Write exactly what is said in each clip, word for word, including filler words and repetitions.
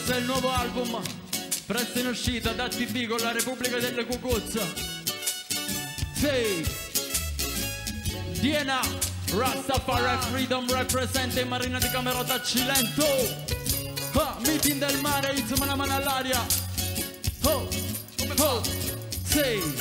Questo è il nuovo album, presto in uscita da T V con la Repubblica delle Cucuzza. Sì, D N A, Rastafari Freedom representa Marina di Camerota Cilento. Ah, meeting del mare, insomma una mano all'aria. Oh, oh, sì.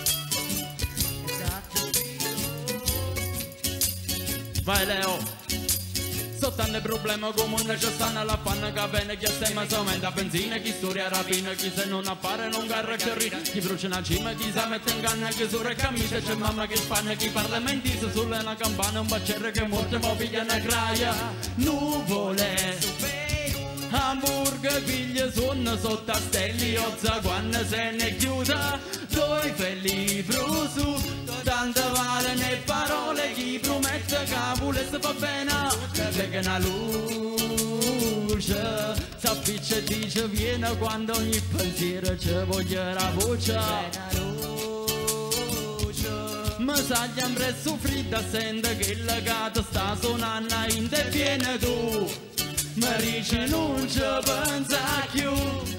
Vai Leo. Sottando il problema comune ci stanno alla panna che viene chi stemma aumenta benzina, chi storia rapina, chi se non appare non garra che ride, chi brucia una cima, chi si mette in canna, chi sulla camicia, c'è mamma che spanna, chi parla mentisa sulla una campana, un baccello che morte ma piglia una graia, nuvole, hamburger, piglia sonno sotto a stelli, ozza quando se ne chiusa, due felli frusu. Tante vale ne parole chi promette che volesse fa bene perché una luce s'appiccia e dice viene quando ogni pensiero ci voglia la voce ma sa gli ambrezzo fredda sente che il gato sta suonando in te viene tu ma dice non ci pensa più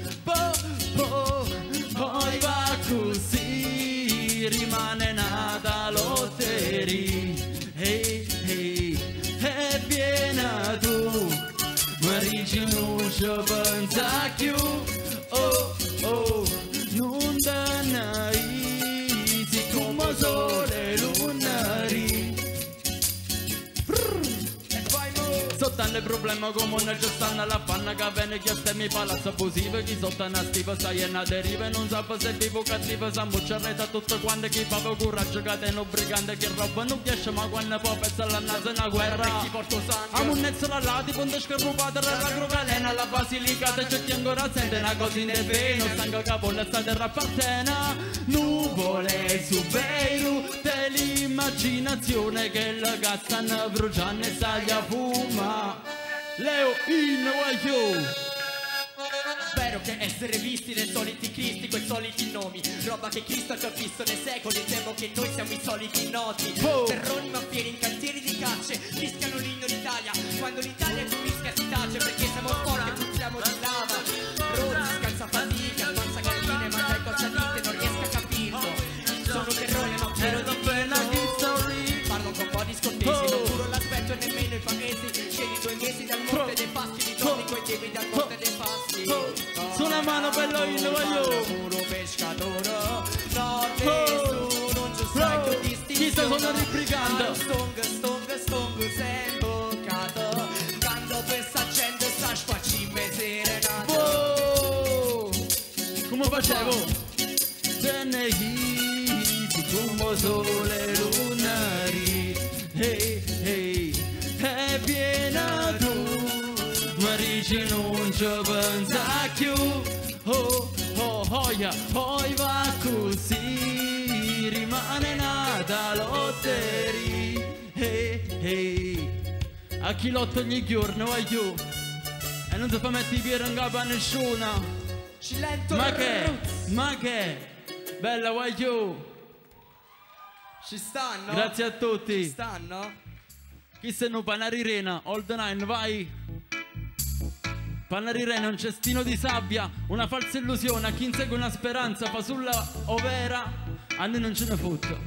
poi va così rimane nata lotteria hey, hey, e viene tu ma dici non ci pensa più oh oh non te ne easy come sole lunari sottando il problema comune ci stanno alla panna che viene chi stemmi palazzo abusivo chi sotto una stiva stai in una deriva e non sa se vivo cattivo sa mucciarreta tutto quanto chi fa coraggio cateno brigante che roba non riesce ma quando poi pezza la naso è una guerra chi porta sangue a munnezzo la lati ponte scarrupata la crovelena la basilicata c'è chi ancora sente una cosa in veno stanca capolla sta terra appartena nuvole su vero dell'immaginazione che la gassano bruciando e saglia fuma Leo in Wayo. Spero che essere visti dai soliti cristi coi soliti nomi roba che Cristo ha già visto nei secoli temo che noi siamo i soliti noti oh. Terroni maffieri in cantieri di cacce fischiano l'inno d'Italia quando l'Italia ci fischia si tace perché siamo forti e puzziamo di lava Rodi scansa fatica avanza galline ma sai cosa dite non riesco a capirlo sono terrore ma vero di parlo con un po' di scortesi oh. Non curo l'aspetto e nemmeno i paghesi scegli due mesi dal monte dei paschi di torni coi devi dal monte dei paschi oh. Su una mano bello in voglio puro pescatore no nessuno non ci sai che distinzione chi sta sono ribrigando stongo stongo stongo sei imboccato quando questa gente sta sfacime serenata oh. Come facevo? Te ne easy come sole lunari hey hey e viene tu ma dici non ci pensa più oh oh oh yeah poi va così rimane nata lotteria hey hey a chi lotta ogni giorno voglio e non si fa mettere i piedi in capo a nessuno Cilento ma che ma che bella voglio ci stanno? Grazie a tutti ci stanno? Chi se no Panarirena, Old Nine, vai! Panarirena è un cestino di sabbia, una falsa illusione, a chi insegue una speranza fa sulla overa, a noi non ce ne fotte.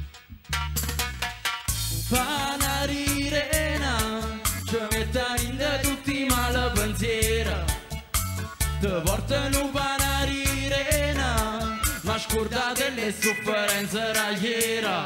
Panarirena, ci metta in da tutti male pensiera, te portano Panarirena, ma scordate le sofferenze ragliera.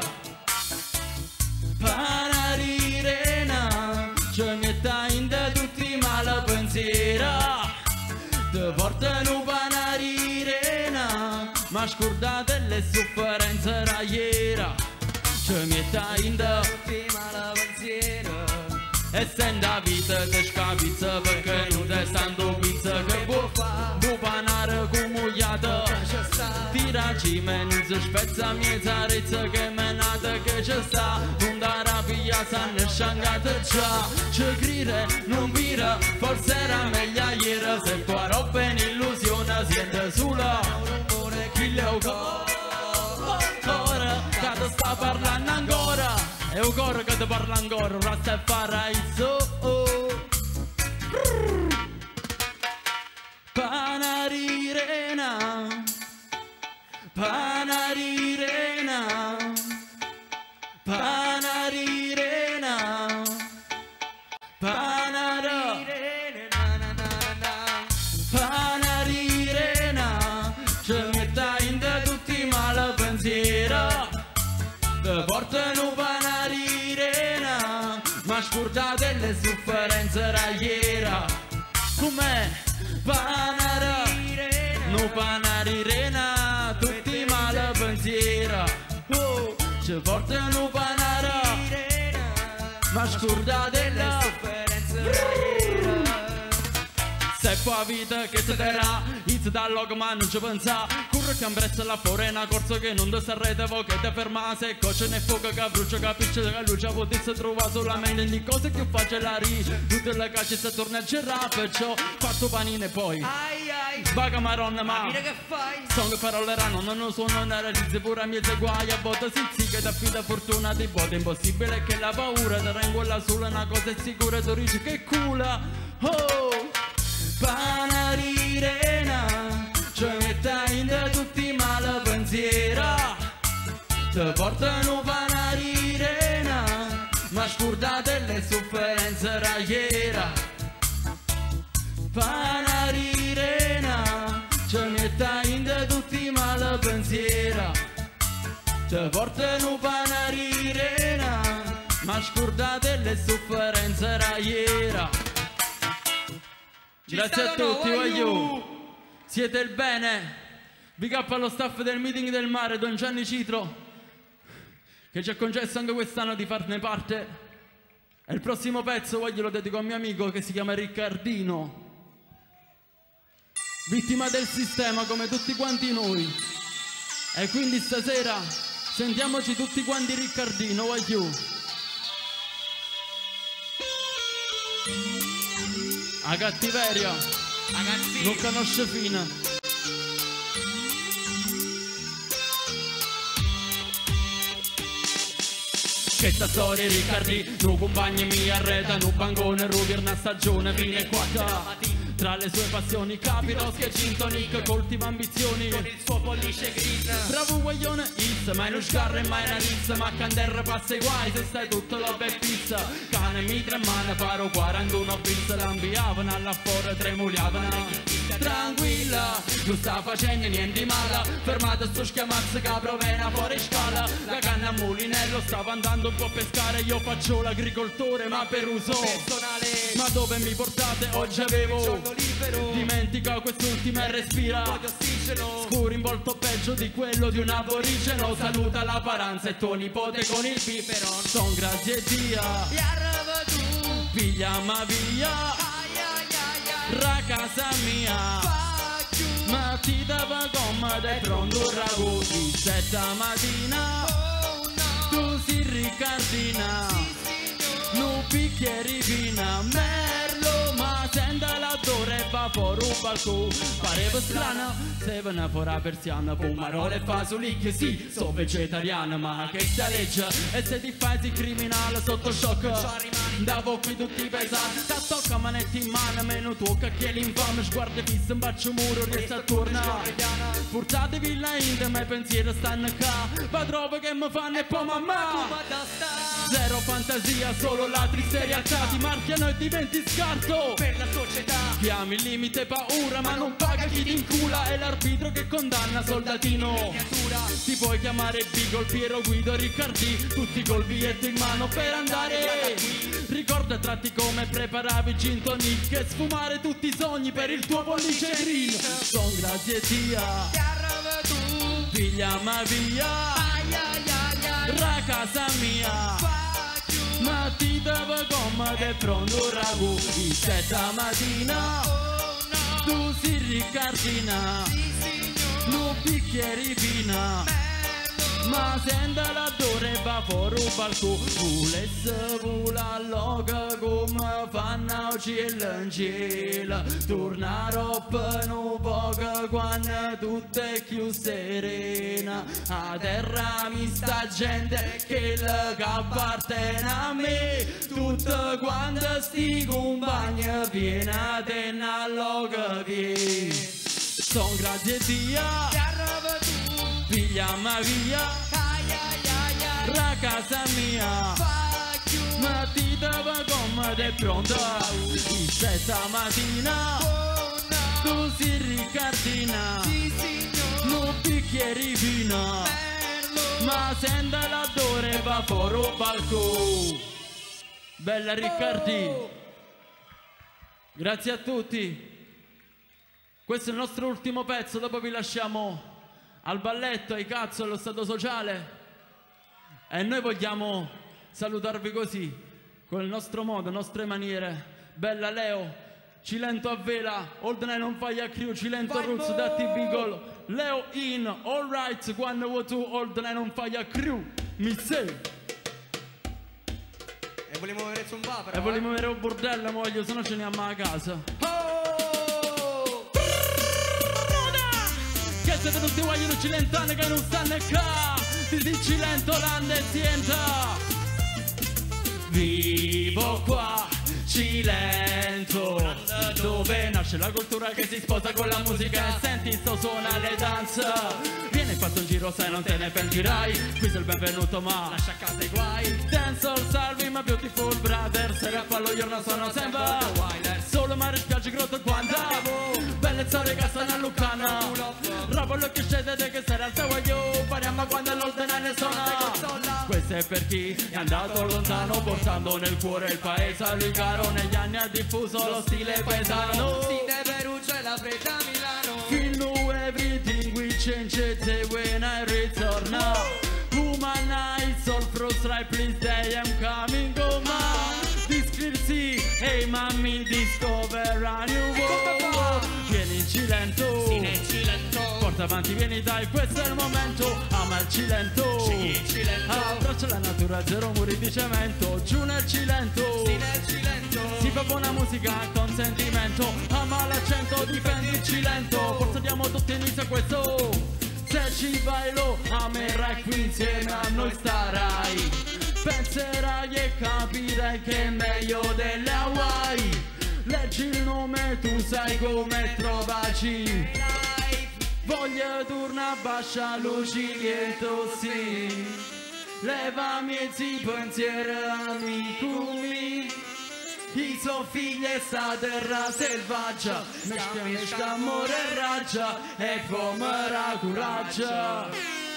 Panarirena, ci metta in da tutti male pensiera, te portano Panarirena, ma scordate le sofferenze ragliera. Ci metta in da tutti male pensiera, e senta la vita te scapizza perché non te stanno pizza che può fare, può panare comugliata. Tira cime, non si spezza miezza rezza che menata che ci sta, non da rabbia sanno sciangata già, ci crede, non vira, forse era meglio ieri, se tua roba è un'illusione, siente sola, chi le ho ancora, che ti sta parlando ancora, è un coro che ti parla ancora, rasta e paraiso, oh. Panarirena, Panarirena, Panarirena, Panarirena, Panarirena, ci metta in da tutti male pensiero, te portano Panarirena, ma scordate le sofferenze ragliera, com'è? Panara, no Panarirena, tutti male pensiero, oh, ci portano Panara, ma scordate le sofferenze ragliera. Se poi vita che si terrà, inizia dal log ma non ci pensa, curre che ambrezza là fuori una corsa che non ti sarrete voi che ti ferma, se coce ne fuoco che brucia capisce che luce potesse trovare solamente di cose che faccia la ri, tutte le cacce si torna a girare, perciò fatto panine poi ai ai vaga maronna ma mira che fai, sono che parole rano non lo suono non realizzi pure a miezza guai, a volte si sì che ti affida fortuna di voto impossibile che la paura ti rengola sola, una cosa è sicura tu dici che cula, oh Panarirena, ci metta in da tutti male pensiero, te portano Panarirena, ma scordate le sofferenze ragliera. Panarirena, ci metta in da tutti male pensiero, te portano Panarirena, ma scordate le sofferenze ragliera. Grazie a tutti, voglio. Siete il bene. Big up allo staff del meeting del mare, Don Gianni Citro, che ci ha concesso anche quest'anno di farne parte. E il prossimo pezzo voglio lo dedico a un mio amico che si chiama Riccardino, vittima del sistema come tutti quanti noi. E quindi stasera sentiamoci tutti quanti Riccardino, voglio. A cattiveria, ragazzi, non conosce fine. Che sta storia Riccardi, nu compagni mi arreta, nu bancone, rubi una stagione, fine quattro. Tra le sue passioni capi rosche gin tonic, coltiva ambizioni con il suo pollice green. Bravo guaglione is, mai non scarra e mai una rizza, ma canderra passa i guai se stai tutto lo pizza. Cane mi tremane paro quarantuno pizza, l'ambiavano alla fuori tremuliavano. Tranquilla, non sta facendo niente male, fermata sto schiamazzo che provena fuori scala. La canna a mulinello stava andando un po' a pescare, io faccio l'agricoltore ma per uso personale. Ma dove mi portate? Oggi avevo libero, dimentica quest'ultima e respira scuro in volto peggio di quello di un aborigeno. Saluta la paranza e tuo nipote con il biberon. Son grazie dia piglia ma via ra casa mia, ma ti dava gomma dai pronto ragù di setta mattina. Tu si Riccardina, nu bicchieri vina merlo, ma senta l'attore e va fuori un balcone. Pareva strana se ve ne fora persiana, pomarole e fasulicchie, sì, so vegetariana, ma che sta legge e se ti fai si criminale sotto shock da bocchi tutti pesanti. Ta tocca manetti in mano, meno tocca che l'infame sguardo fisso in bacio muro riesce a tornare. Portatevi là in te, ma i pensieri stanno qua, va trovo che mi fanno e poi mamma. Zero fantasia, solo la triste realtà, ti marchiano e diventi scarto per la società. Chiami il limite paura, ma non paga chi ti incula, è l'arbitro che condanna soldatino. Ti puoi chiamare Bigol, Piero, Guido, Riccardi, tutti col biglietto in mano per andare. Ricorda tratti come preparavi gin tonic e sfumare tutti i sogni per il tuo pollice green. Son grazie tia, figlia ma via, ra casa mia, ma ti dava gomma del pronto ragù di setta mattina. Tu si Riccardina, nu bicchieri vina, ma senta l'attore va fuori un balcone. Volesse vola loga come fanno cielo in cielo, tornare per un poco quando tutto è più serena. A terra mi sta gente che le appartiene a me, tutto quando sti compagni viene a te na loga viene. Son grazie a Dio, pigliamo via, ra casa mia, matita va comoda e pronta, stessa mattina, tu si Riccardina, non bicchieri vino, ma senta l'odore va fuori un balcone. Bella Riccardi, grazie a tutti. Questo è il nostro ultimo pezzo, dopo vi lasciamo al balletto, ai cazzo, allo stato sociale. E noi vogliamo salutarvi così, con il nostro modo, le nostre maniere. Bella Leo, Cilento a vela, Old Night on Fire Crew, Cilento Roots da T V Gol. Leo in, all right, quando vuoi tu, Old Night on Fire Crew, mi sei. E vogliamo avere un bar però, E vogliamo avere un bordello, voglio, se no ce ne andiamo a casa. Che siete tutti guaglioni cilentani che non stanno qua, ti di Cilento l'andezienda. Vivo qua, Cilento, dove nasce la cultura che si sposa con la musica e senti sto suona le danze. Vieni fatto un giro se non te ne pentirai, qui sei il benvenuto ma lascia a casa i guai. Dancehall, salvi my beautiful brother, se rappallo io non sono sempre solo mare, spiagge, grotto e quanta belle storie che stanno a Lucana. Rapallo che scende che sarà al tuo io, pariamo quando l'ordine ne suona. Questo è per chi è andato lontano, portando nel cuore il paese all'icaro. Negli anni ha diffuso lo stile paesano. Sine Perugia e la fredda Milano. Feel know everything we change it when I return now. Human eyes, all frost right, please they am coming home. Discrecy, hey mami, discover a new world. Vieni in Cilento, Sine Cilento. porta avanti, vieni dai, questo è il momento. Ama il Cilento, Sì, Cilento. abbraccia la natura, zero muri di cemento. Giù nel Cilento, Sine Cilento. si fa buona musica con sentimento. Ama l'accento, difendi il Cilento. Forza diamo tutti inizio a questo. Se ci vai lo amerai, qui insieme a noi starai. Penserai e capirai che è meglio delle Hawaii. Leggi il nome, tu sai come trovarci. Voglio torna bascia luci lieto sì. Levami e zi pensiero amico mi. I suoi figli e sta terra selvaggia, mesca mesca amore e raggia, e pomera curaggia.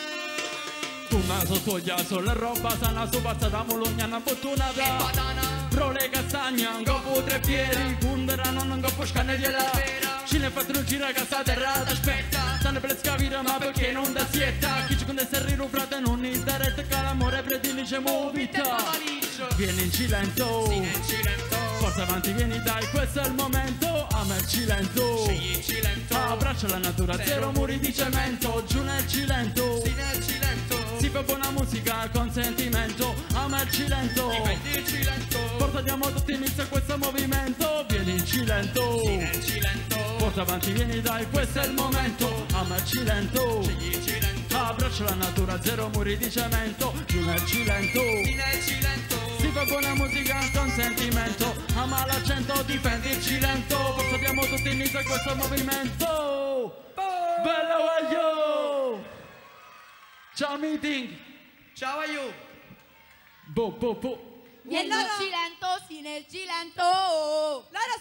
Una sottoglia sulla roba sana, su pazza da molognana bottonata. E patana. Pro le castagne, un copo tre piedi, cundera non un copo scaneriera. Ci ne fatto un giro a casa terra, t'aspetta. Stanno per le scavire ma perché non da sietta. Chi ci conta essere rufrate non interessa che l'amore predilige movita. Vieni in Cilento, Sine Cilento. forza avanti, vieni dai, questo è il momento. Ama il Cilento, Scegli Cilento. abbraccia la natura, zero muri di cemento. Giù nel Cilento, Sine Cilento. si fa buona musica con sentimento. Ama il Cilento, Difendi il Cilento. portiamo tutti inizio a questo movimento. Vieni in Cilento, Sine Cilento. porta avanti, vieni dai, questo è il momento. Ama il Cilento, Scegli Cilento. abbraccia la natura, zero muri di cemento. Giù nel Cilento, Sine Cilento. si fa buona musica con sentimento. Ama l'accento, difendi il Cilento. Portiamo tutti inizio a questo movimento. Bella voglio. Ciao meeting. Ciao a you. Bo bo bo. Vieni in Cilento, sì nel Cilento. Loro